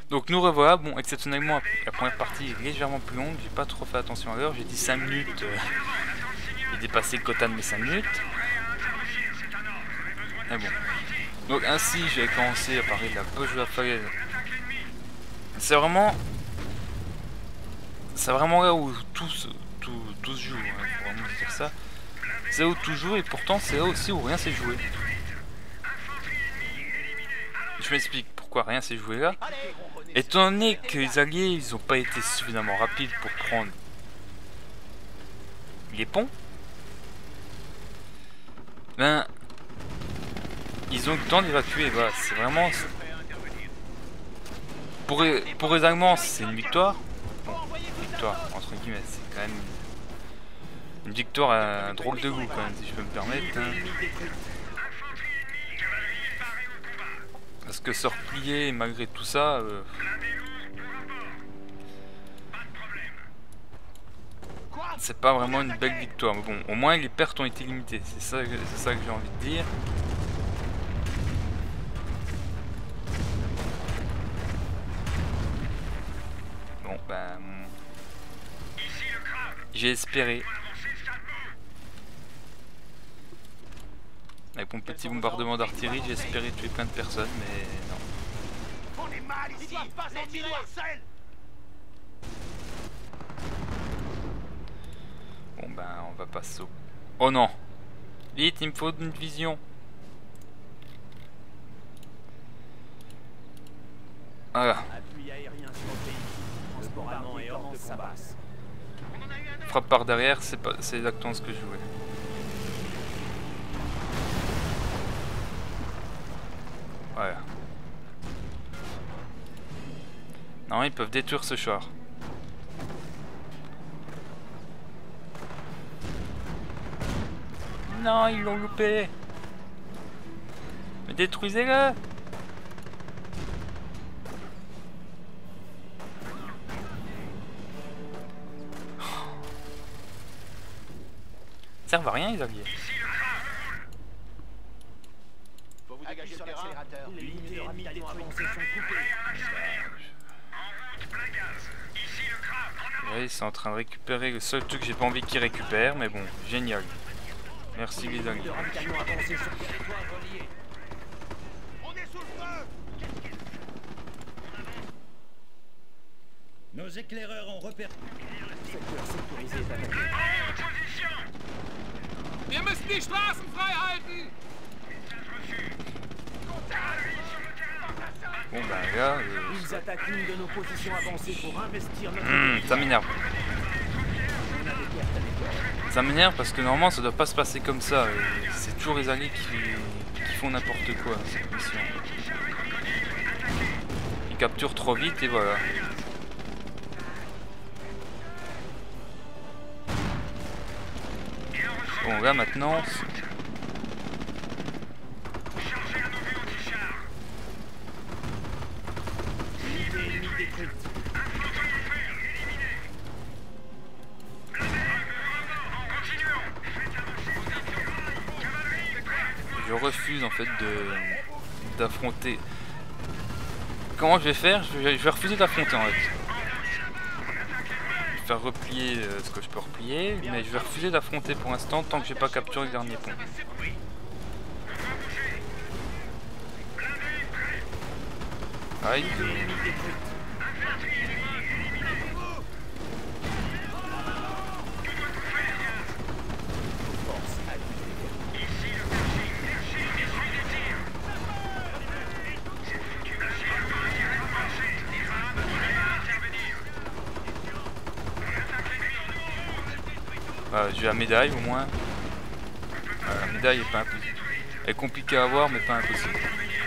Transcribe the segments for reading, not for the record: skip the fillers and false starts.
Donc nous revoilà, bon exceptionnellement la première partie est légèrement plus longue, j'ai pas trop fait attention à l'heure, j'ai dit 5 minutes, j'ai dépassé le quota de mes 5 minutes. Mais bon. Donc ainsi j'ai commencé à parler de la poche de la falaise. C'est vraiment là où tout se joue, hein, faut vraiment dire ça. C'est là où tout joue et pourtant c'est là aussi où rien s'est joué. Je m'explique pourquoi rien s'est joué là. Étant donné que les alliés ils n'ont pas été suffisamment rapides pour prendre les ponts, ben ils ont eu le temps d'évacuer. Voilà, c'est vraiment pour les Allemands c'est une victoire. Bon, victoire entre guillemets, c'est quand même une victoire à un drôle de goût quand même si je peux me permettre. Hein. Parce que se replier malgré tout ça. C'est pas vraiment une belle victoire, mais bon, au moins les pertes ont été limitées, c'est ça que j'ai envie de dire. Bon, ben... j'ai espéré. Avec mon petit bombardement d'artillerie, j'ai espéré tuer plein de personnes, mais non. On est mal ici. Bon ben on va passer au... Oh non! Vite, il me faut une vision. Voilà. Frappe par derrière, c'est exactement ce que je voulais. Voilà. Non, ils peuvent détruire ce char. Non, ils l'ont loupé. Mais détruisez-le. Ils servent à rien les alliés. Faut vous dégager sur l'accélérateur. Les unités ennemies avancées sont coupées. Oui, ils sont en train de récupérer le seul truc que j'ai pas envie qu'ils récupèrent, mais bon, génial. Merci les alliés. On est sous le feu. Nos éclaireurs ont repéré. Secteur sécurisé est attaqué. Wir müssen die Straßen frei halten! Bon bah là... Ils attaquent l'une de nos positions avancées pour investir notre... ça m'énerve. Ça m'énerve parce que normalement ça doit pas se passer comme ça. C'est toujours les alliés qui font n'importe quoi cette mission. Ils capturent trop vite et voilà. Bon là maintenant... Je refuse en fait d'affronter. Comment je vais faire? Je vais refuser d'affronter en fait. Je vais faire replier ce que je peux replier, mais je vais refuser d'affronter pour l'instant tant que j'ai pas capturé le dernier pont. Aïe. J'ai la médaille au moins. La médaille est pas impossible. Elle est compliquée à avoir mais pas impossible.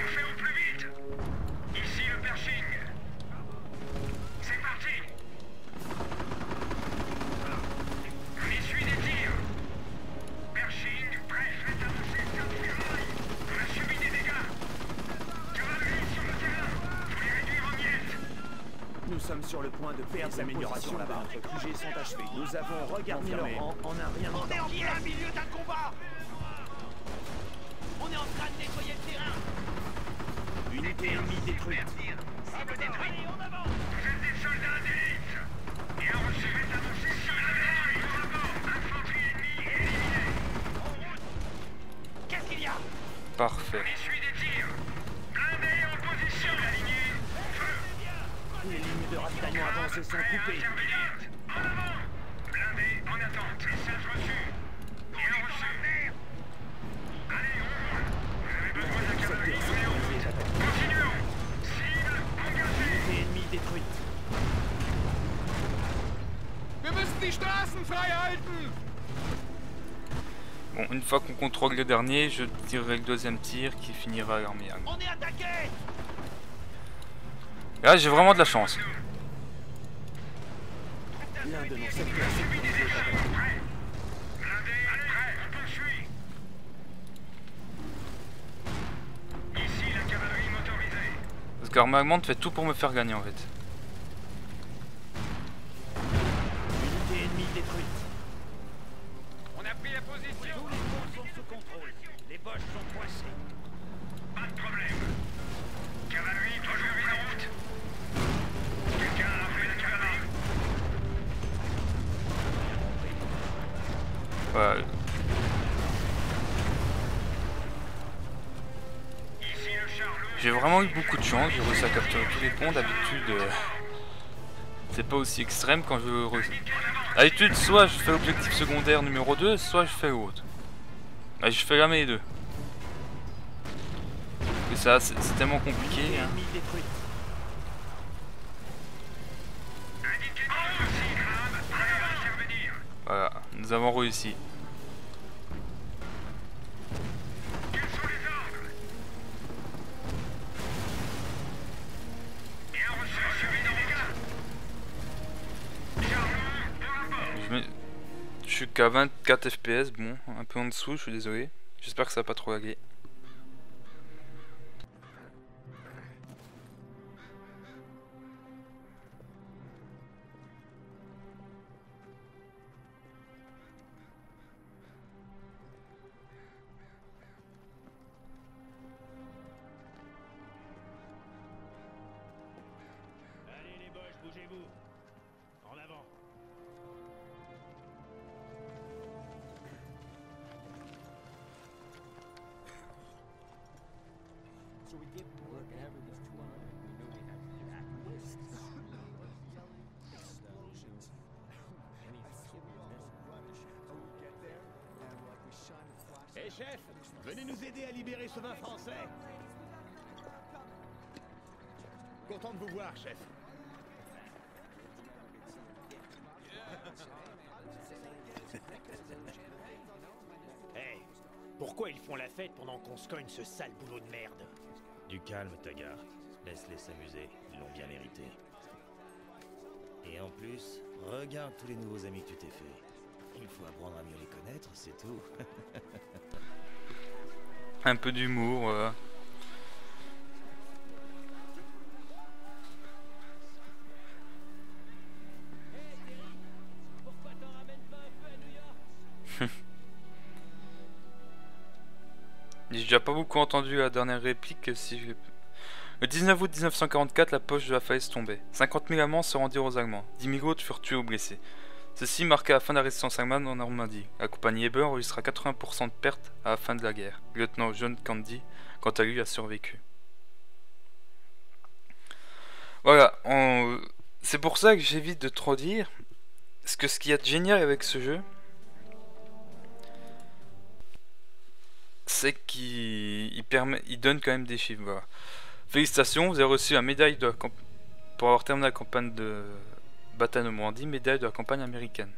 Nous sommes sur le point de perdre des améliorations là-bas. Nos QG sont achevés. Nous avons regardé leur rang en un rien de temps. On est en plein milieu d'un combat. On est en train de nettoyer le terrain. Unité ennemie détruite. Cible détruite. Les lignes de ravitaillement avancées sont coupées. Blindé en attente. Message reçu. Bien reçu. Allez, on roule. Vous avez besoin d'un cavalerie numéro. Continuons. Cible engagée. Unité ennemie détruite. Wir müssen die Straßen frei halten! Bon, une fois qu'on contrôle le dernier, je tirerai le deuxième tir qui finira l'armée. On est attaqué! Là, j'ai vraiment de la chance. L'un de nos secteurs sécurisés est attaqué. Blindé, prêt, on poursuit. Ici la cavalerie motorisée. Parce qu'armée allemande fait tout pour me faire gagner en fait. Unité ennemie détruite. On a pris la position! Tous les ponts sont sous contrôle. Les boches sont coincées. Pas de problème. Cavalerie toujours mise en route. Quelqu'un a appelé la cavalerie. Voilà. Ici le Charlot. J'ai vraiment eu beaucoup de chance, j'ai réussi à capturer tous les ponts. D'habitude, c'est pas aussi extrême quand je... D'habitude, soit je fais objectif secondaire numéro 2, soit je fais l'autre. Bah, je fais jamais les deux. Et ça, c'est tellement compliqué. Hein. Ennemie détruite. Indiquez-nous aussi, Graham. Prêt à intervenir. Voilà, nous avons réussi. Quels sont les ordres? Bien reçu. Suivi des dégâts. Charlot, pour la porte. Je suis qu'à 24 FPS, bon, un peu en dessous, je suis désolé. J'espère que ça va pas trop laguer. Allez les boches, bougez-vous. En avant. Hé chef, venez nous aider à libérer ce vin français. Content de vous voir, chef. Hé, pourquoi ils font la fête pendant qu'on se cogne ce sale boulot de merde? Du calme, Tagar. Laisse-les s'amuser, ils l'ont bien mérité. Et en plus, regarde tous les nouveaux amis que tu t'es fait. Il faut apprendre à mieux les connaître, c'est tout. Un peu d'humour, voilà. J'ai déjà pas beaucoup entendu la dernière réplique. Si je... Le 19 août 1944, la poche de la falaise tombait. 50 000 Allemands se rendirent aux Allemands. 10 000 autres furent tués ou blessés. Ceci marqua la fin de la résistance allemande en Normandie. La compagnie Eber enregistra 80% de pertes à la fin de la guerre. Le lieutenant John Candy, quant à lui, a survécu. Voilà, c'est pour ça que j'évite de trop dire. Parce que ce qu'il y a de génial avec ce jeu, c'est qu'il donne quand même des chiffres. Voilà. Félicitations, vous avez reçu la médaille de pour avoir terminé la campagne de bataille de Normandie, médaille de la campagne américaine.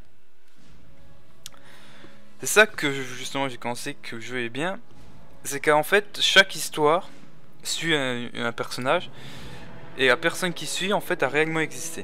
C'est ça que justement j'ai commencé que le jeu est bien, c'est qu'en fait chaque histoire suit un personnage et la personne qui suit en fait a réellement existé.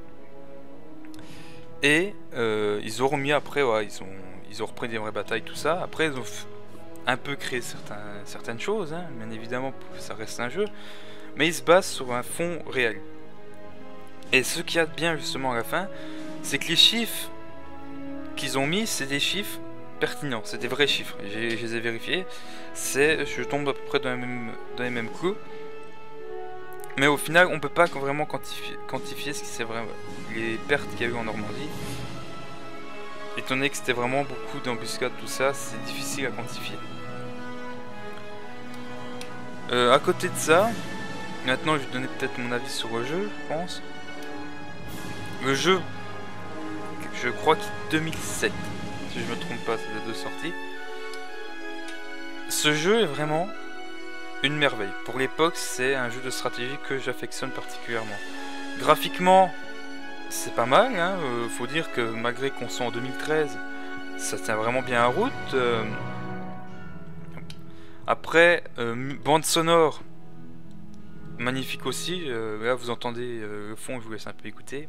Et ils ont remis après, ouais, ils ont repris des vraies batailles, tout ça. Après ils ont un peu créé certaines choses, hein, bien évidemment ça reste un jeu, mais ils se basent sur un fond réel. Et ce qu'il y a de bien justement à la fin, c'est que les chiffres qu'ils ont mis, c'est des chiffres pertinents, c'est des vrais chiffres. Je les ai vérifiés, je tombe à peu près dans les mêmes clous. Mais au final, on peut pas vraiment quantifier ce qui c'est vraiment les pertes qu'il y a eu en Normandie. Étant donné que c'était vraiment beaucoup d'embuscades, tout ça, c'est difficile à quantifier. À côté de ça, Maintenant, je vais donner peut-être mon avis sur le jeu, je pense. Le jeu, je crois qu'il est 2007, si je me trompe pas, c'est la de sortie. Ce jeu est vraiment une merveille. Pour l'époque, c'est un jeu de stratégie que j'affectionne particulièrement. Graphiquement, c'est pas mal, hein. Faut dire que malgré qu'on soit en 2013, ça tient vraiment bien en route. Après, bande sonore, magnifique aussi. Là, vous entendez le fond, je vous laisse un peu écouter.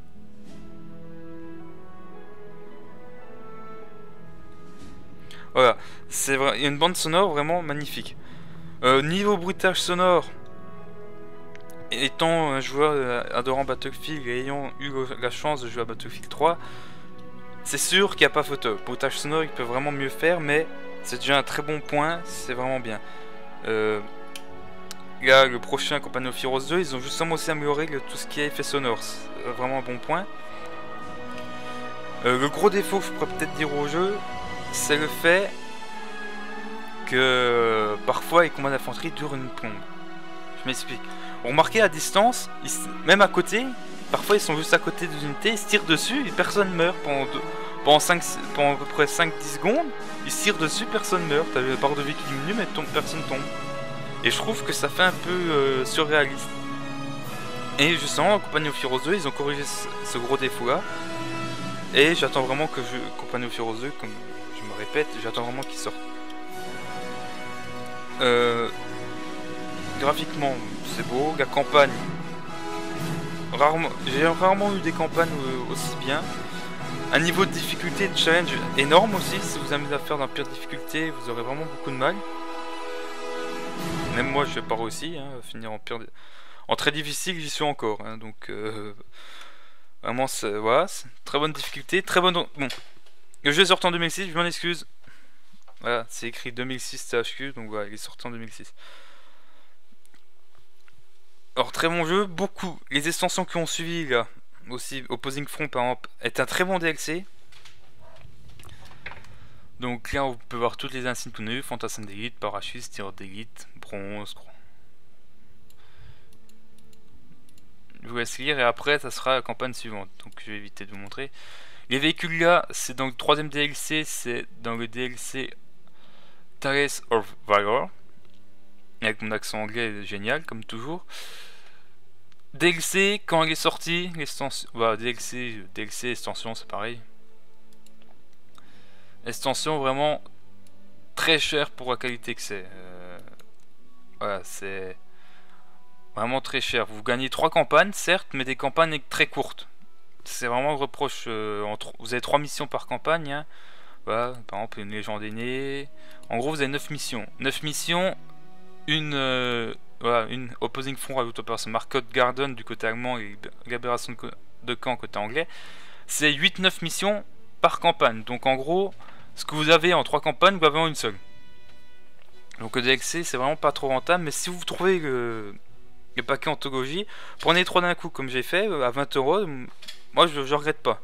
Voilà, c'est vrai, il y a une bande sonore vraiment magnifique. Niveau bruitage sonore, étant un joueur adorant Battlefield et ayant eu la chance de jouer à Battlefield 3, c'est sûr qu'il n'y a pas photo. Bruitage sonore, il peut vraiment mieux faire, mais c'est déjà un très bon point, c'est vraiment bien. Là, le prochain Company of Heroes 2, ils ont justement aussi amélioré tout ce qui est effet sonore, c'est vraiment un bon point. Le gros défaut que je pourrais peut-être dire au jeu, c'est le fait que parfois les combats d'infanterie durent une plombe. Je m'explique. Vous remarquez à distance, même à côté, parfois ils sont juste à côté des unités, ils se tirent dessus et personne meurt pendant à peu près 5-10 secondes. Ils se tirent dessus, personne meurt. T'as la barre de vie qui diminue, mais personne tombe. Et je trouve que ça fait un peu surréaliste. Et justement, en Company of Heroes 2, ils ont corrigé ce gros défaut là. Et j'attends vraiment que Company of Heroes 2, comme je me répète, j'attends vraiment qu'il sorte. Graphiquement, c'est beau. La campagne, j'ai rarement eu des campagnes aussi bien. Un niveau de difficulté de challenge énorme aussi. Si vous amusez à faire dans la pire difficulté, vous aurez vraiment beaucoup de mal. Même moi, je n'ai pas réussi à finir en pire. En très difficile, j'y suis encore. Hein, donc, vraiment, voilà, très bonne difficulté, très bonne. Bon, le jeu est sorti en 2006. Je m'en excuse. Voilà, c'est écrit 2006 THQ, donc voilà, il est sorti en 2006. Alors, très bon jeu, beaucoup. Les extensions qui ont suivi, là, aussi, Opposing Front, par exemple, est un très bon DLC. Donc là, on peut voir toutes les insignes qu'on a eu, Fantassin d'élite, Parachute, Tireur d'élite, Bronze. Je vous laisse lire et après, ça sera la campagne suivante. Donc je vais éviter de vous montrer. Les véhicules là, c'est dans le troisième DLC, c'est dans le DLC Tales of Valor. Avec mon accent anglais génial, comme toujours. DLC, quand il est sorti, l'extension. Bah, DLC, extension, c'est pareil. Extension vraiment très chère pour la qualité que c'est. Voilà, c'est vraiment très cher. Vous gagnez 3 campagnes, certes, mais des campagnes très courtes. C'est vraiment le reproche. Vous avez 3 missions par campagne. Hein. Voilà, par exemple, une légende aînée. En gros, vous avez 9 missions. 9 missions. Voilà, une Opposing Front à l'Auto-Person Market Garden du côté allemand et Libération de camp côté anglais. C'est 8-9 missions par campagne. Donc en gros, ce que vous avez en 3 campagnes, vous avez en une seule. Donc le DLC, c'est vraiment pas trop rentable. Mais si vous trouvez le paquet anthologie, prenez les 3 d'un coup comme j'ai fait, à 20 €. Moi, je regrette pas.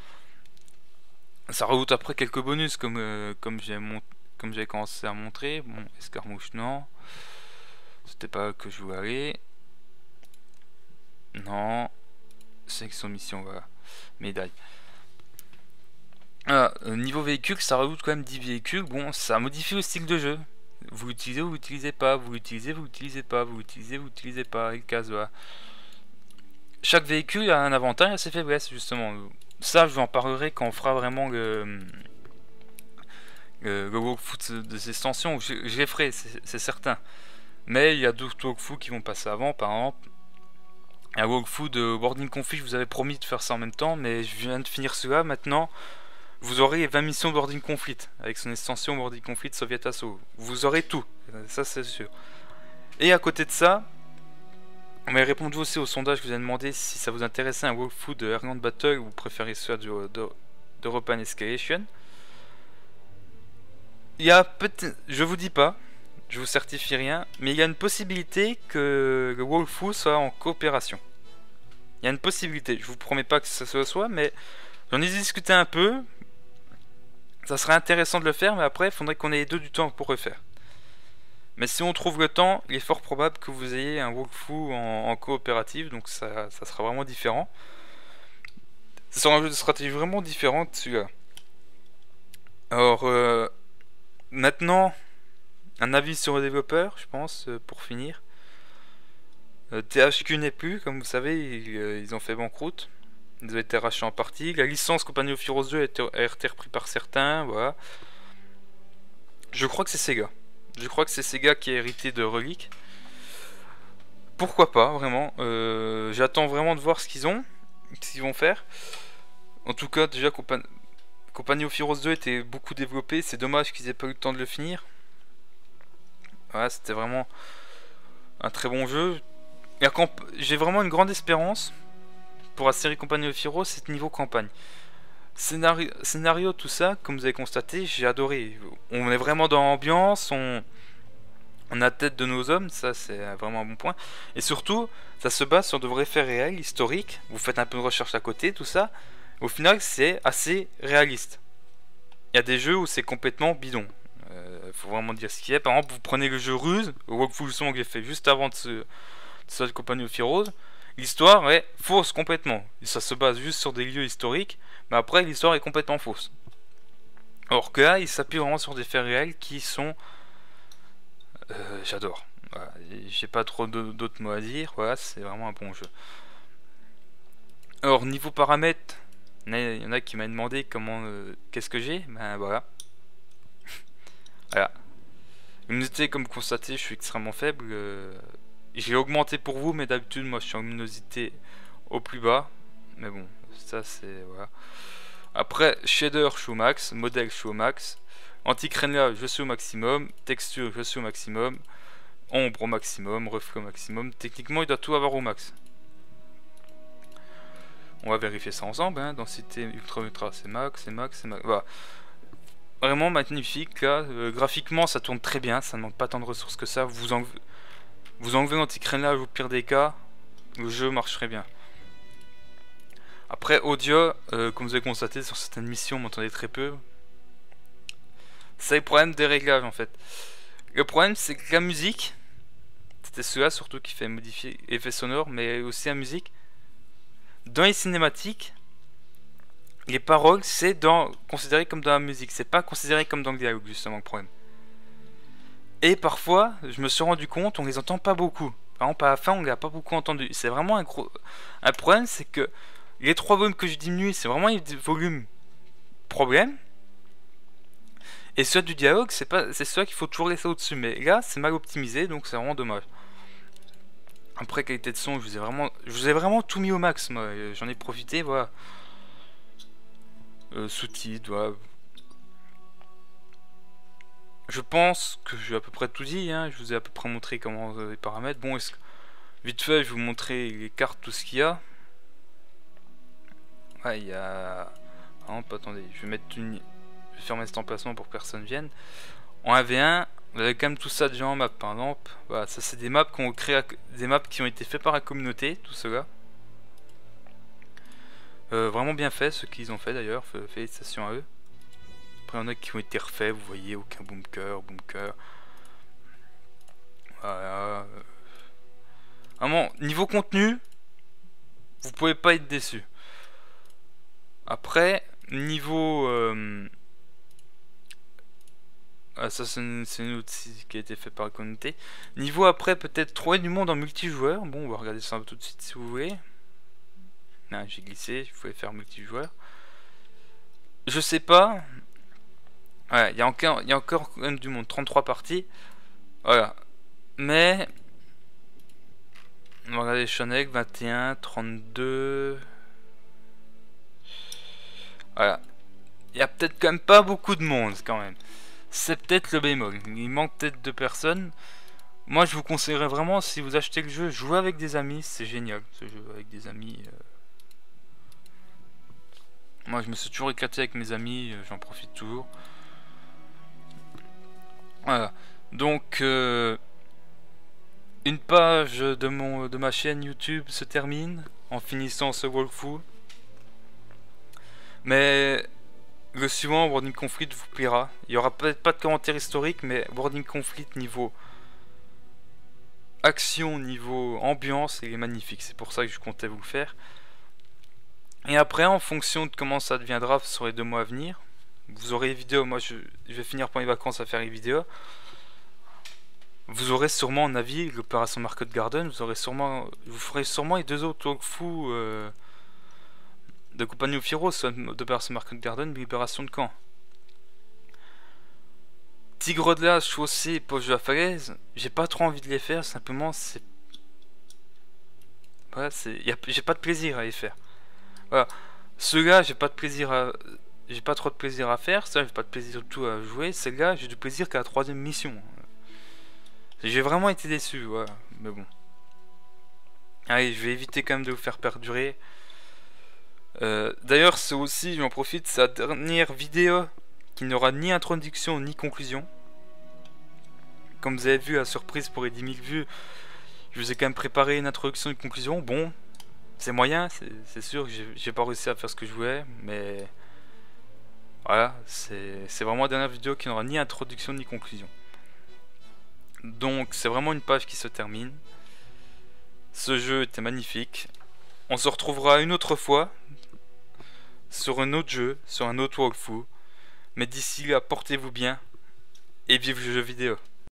Ça rajoute après quelques bonus comme j'ai commencé à montrer. Bon, escarmouche, non. C'était pas que je voulais aller. Non. Sélection mission, voilà. Médaille. Niveau véhicule, ça rajoute quand même 10 véhicules. Bon, ça modifie le style de jeu. Vous l'utilisez ou vous l'utilisez pas. Vous l'utilisez, vous l'utilisez pas. Vous l'utilisez, vous l'utilisez pas. Il casse, voilà. Chaque véhicule a un avantage et a ses faiblesses, justement. Ça, je vous en parlerai quand on fera vraiment le walkthrough de ces extensions. Je les ferai, c'est certain. Mais il y a d'autres walkthroughs qui vont passer avant, par exemple. Un walkthrough de Wording Config, je vous avais promis de faire ça en même temps, mais je viens de finir cela. Maintenant, vous aurez 20 missions de Wording Conflict, avec son extension Wording Conflict Soviet Assault. Vous aurez tout, ça c'est sûr. Et à côté de ça, on m'a répondu aussi au sondage que je vous ai demandé si ça vous intéressait un walkthrough de Airland Battle ou vous préférez celui d'European Escalation. Il y a peut-être, je vous dis pas, je vous certifie rien, mais il y a une possibilité que le walkthrough soit en coopération. Il y a une possibilité, je vous promets pas que ça se soit, mais j'en ai discuté un peu. Ça serait intéressant de le faire, mais après il faudrait qu'on ait les deux du temps pour refaire. Mais si on trouve le temps, il est fort probable que vous ayez un walkthrough en coopérative, donc ça sera vraiment différent. Ce sera un jeu de stratégie vraiment différent de celui-là. Alors, maintenant, un avis sur le développeur, je pense, pour finir. THQ n'est plus, comme vous savez, ils ont fait banqueroute. Ils ont été rachetés en partie. La licence Company of Heroes 2 a été reprise par certains, voilà. Je crois que c'est Sega. Je crois que c'est Sega qui a hérité de Relic. Pourquoi pas, vraiment. J'attends vraiment de voir ce qu'ils vont faire. En tout cas, déjà, Company of Heroes 2 était beaucoup développé. C'est dommage qu'ils aient pas eu le temps de le finir. Voilà, c'était vraiment un très bon jeu. J'ai vraiment une grande espérance pour la série Company of Heroes, c'est niveau campagne. Scénario, tout ça, comme vous avez constaté, j'ai adoré. On est vraiment dans l'ambiance, on a la tête de nos hommes, ça c'est vraiment un bon point. Et surtout, ça se base sur de vrais faits réels, historiques. Vous faites un peu de recherche à côté, tout ça. Au final, c'est assez réaliste. Il y a des jeux où c'est complètement bidon. Faut vraiment dire ce qu'il y a. Par exemple, vous prenez le jeu Ruse, le Walkthrough Song que j'ai fait juste avant de ce Company of Heroes. L'histoire est fausse complètement. Ça se base juste sur des lieux historiques, mais après l'histoire est complètement fausse. Or que là, il s'appuie vraiment sur des faits réels qui sont... j'adore. Voilà. J'ai pas trop d'autres mots à dire. Voilà, c'est vraiment un bon jeu. Alors, niveau paramètres, il y en a qui m'a demandé comment... qu'est-ce que j'ai. Ben voilà. Voilà. Luminosité, comme constaté, je suis extrêmement faible. J'ai augmenté pour vous, mais d'habitude, moi, je suis en luminosité au plus bas. Mais bon, ça, c'est... Voilà. Après, shader, je suis au max. Modèle, je suis au max. Anti-crénelage, je suis au maximum. Texture, je suis au maximum. Ombre au maximum. Reflet au maximum. Techniquement, il doit tout avoir au max. On va vérifier ça ensemble. Hein. Densité ultra, c'est max, c'est max, c'est max. Voilà. Vraiment magnifique. Là. Graphiquement, ça tourne très bien. Ça ne manque pas tant de ressources que ça. Vous enlevez l'anti-crénelage au pire des cas. Le jeu marcherait bien. Après, audio, comme vous avez constaté sur certaines missions, vous m'entendez très peu. C'est le problème des réglages en fait. Le problème, c'est que la musique, c'était celui-là surtout qui fait modifier effets sonores, mais aussi la musique. Dans les cinématiques, les paroles, c'est considéré comme dans la musique. C'est pas considéré comme dans le dialogue, justement, le problème. Et parfois, je me suis rendu compte, on les entend pas beaucoup. Par exemple, à la fin, on les a pas beaucoup entendus. C'est vraiment un problème, c'est que les 3 volumes que je diminue, c'est vraiment les volumes problème. Et ceux du dialogue, c'est ceux qu'il faut toujours laisser au-dessus. Mais là, c'est mal optimisé, donc c'est vraiment dommage. Après, qualité de son, je vous ai vraiment tout mis au max, moi. J'en ai profité, voilà. Sous-titres, voilà. Je pense que j'ai à peu près tout dit, hein. Je vous ai à peu près montré comment les paramètres. Bon, vite fait, je vais vous montrer les cartes, tout ce qu'il y a. Ouais, il y a... Par exemple, attendez, je vais mettre une... Je vais fermer cet emplacement pour que personne vienne. En 1v1, vous avez quand même tout ça déjà en map, par exemple. Voilà, ça c'est des maps qu'on crée, des maps qui ont été faits par la communauté, tout cela. Vraiment bien fait, ceux qu'ils ont fait d'ailleurs, félicitations à eux. Après, il y en a qui ont été refaits, vous voyez, aucun bunker. Voilà. Vraiment, niveau contenu, vous pouvez pas être déçu. Après, niveau... ça c'est une autre qui a été fait par la communauté. Niveau après, peut-être trouver du monde en multijoueur. Bon, on va regarder ça tout de suite si vous voulez. Ah, j'ai glissé, il fallait faire multijoueur. Je sais pas. Ouais, il y a encore quand même du monde, 33 parties. Voilà. Mais... On va regarder Shonek, 21, 32... Voilà. Il y a peut-être quand même pas beaucoup de monde quand même. C'est peut-être le bémol. Il manque peut-être de personnes. Moi je vous conseillerais vraiment, si vous achetez le jeu, jouez avec des amis. C'est génial ce jeu avec des amis. Moi je me suis toujours éclaté avec mes amis. J'en profite toujours. Voilà. Donc une page de ma chaîne YouTube se termine en finissant ce walkthrough. Mais le suivant, World in Conflict, vous plaira. Il n'y aura peut-être pas de commentaire historique, mais World in Conflict niveau action, niveau ambiance, il est magnifique. C'est pour ça que je comptais vous le faire. Et après, en fonction de comment ça deviendra sur les 2 mois à venir, vous aurez les vidéos. Moi, je vais finir pour les vacances à faire les vidéos. Vous aurez sûrement en avis l'opération Market Garden. Vous ferez sûrement les 2 autres walkthroughs de Compagnie of Heroes, soit d'opération Market Garden, libération de camp. Tigre de la chaussée, poche de la falaise, j'ai pas trop envie de les faire, simplement c'est... Voilà, j'ai pas de plaisir à les faire. Voilà. Ceux-là, j'ai pas trop de plaisir à faire, ça j'ai pas de plaisir du tout à jouer, celle-là j'ai du plaisir qu'à la 3e mission. J'ai vraiment été déçu, voilà, mais bon. Allez, je vais éviter quand même de vous faire perdurer. D'ailleurs, c'est aussi, j'en profite, sa dernière vidéo qui n'aura ni introduction ni conclusion. Comme vous avez vu, à surprise pour les 10 000 vues, je vous ai quand même préparé une introduction et une conclusion. Bon, c'est moyen, c'est sûr que j'ai pas réussi à faire ce que je voulais, mais voilà, c'est vraiment la dernière vidéo qui n'aura ni introduction ni conclusion. Donc c'est vraiment une page qui se termine. Ce jeu était magnifique. On se retrouvera une autre fois sur un autre jeu, sur un autre walkthrough. Mais d'ici là, portez-vous bien et vive le jeu vidéo.